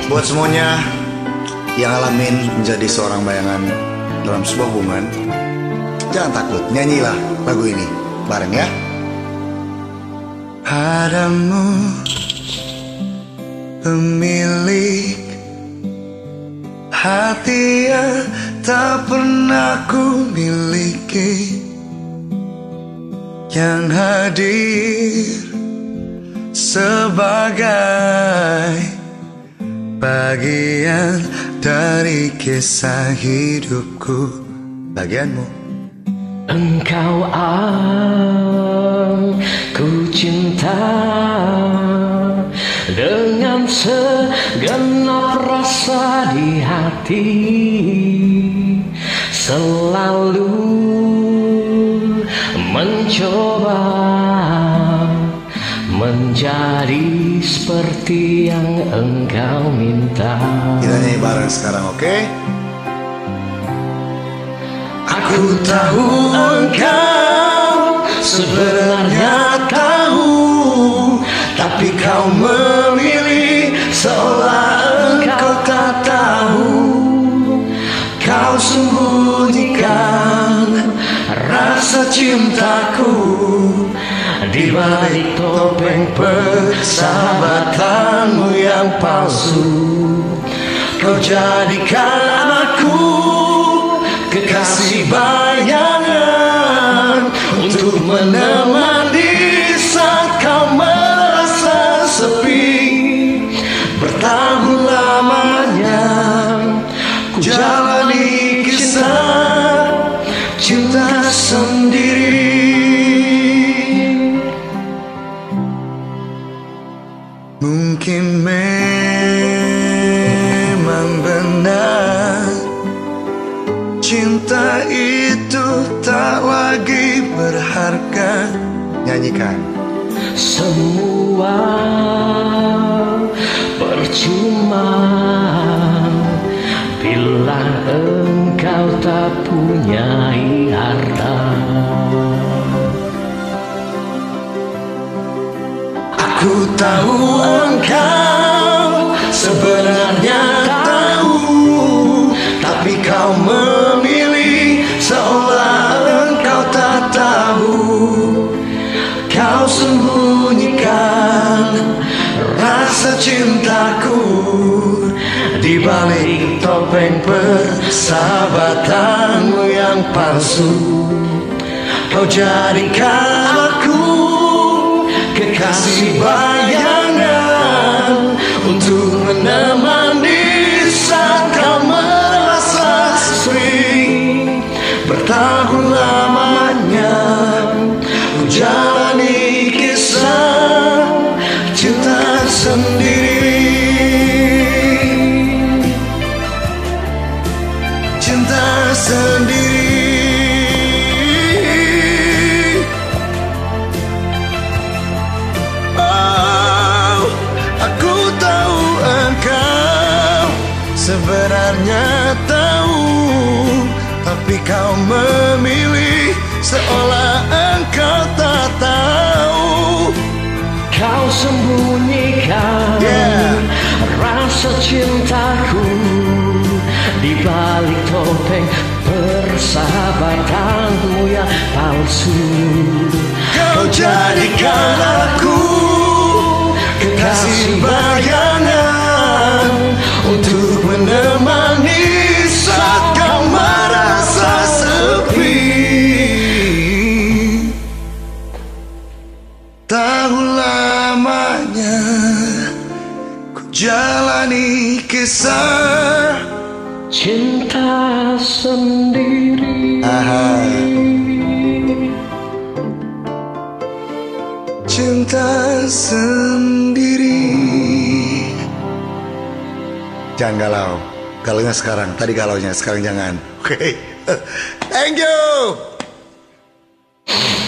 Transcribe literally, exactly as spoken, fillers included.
Buat semuanya yang ngalamin menjadi seorang bayangan dalam sebuah hubungan, jangan takut, nyanyilah lagu ini bareng ya. Padamu pemilik hati yang tak pernah ku miliki, yang hadir sebagai bagian dari kisah hidupku. Bagianmu. Engkau aku cinta dengan segenap rasa di hati, selalu mencoba menjadi seperti yang engkau minta. Kita nyanyi bareng sekarang, oke? Okay? Aku tahu engkau sebenarnya tahu, tapi kau memilih seolah engkau tak tahu. Kau sembunyikan rasa cintaku di balik topeng persahabatanmu yang palsu. Kau jadikan aku kekasih bayangan untuk menemani saat kau merasa sepi. Bertahun lamanya ku jalani kisah cinta sendiri. Mungkin memang benar cinta itu tak lagi berharga. Nyanyikan. Semua percuma bila engkau tak punya harta. Aku tahu engkau sebenarnya tahu, tapi kau memilih seolah engkau tak tahu. Kau sembunyikan rasa cintaku di balik topeng persahabatanmu yang palsu. Kau jadikan aku kekasih bayangan untuk menemani saat kau merasa sepi. Bertahun lamanya ku jalani kisah cinta sendiri. Cinta sendiri. Sebenarnya tahu, tapi kau memilih seolah engkau tak tahu. Kau sembunyikan yeah. rasa cintaku di balik topeng persahabatanmu yang palsu. Kau jadikan aku kekasih bayangan untuk menemani saat kau merasa sepi. Tahu lamanya ku jalani kisah cinta sendiri. Aha. Cinta sendiri. Jangan galau. Galaunya sekarang. Tadi galaunya, sekarang jangan. Oke. Okay. Thank you.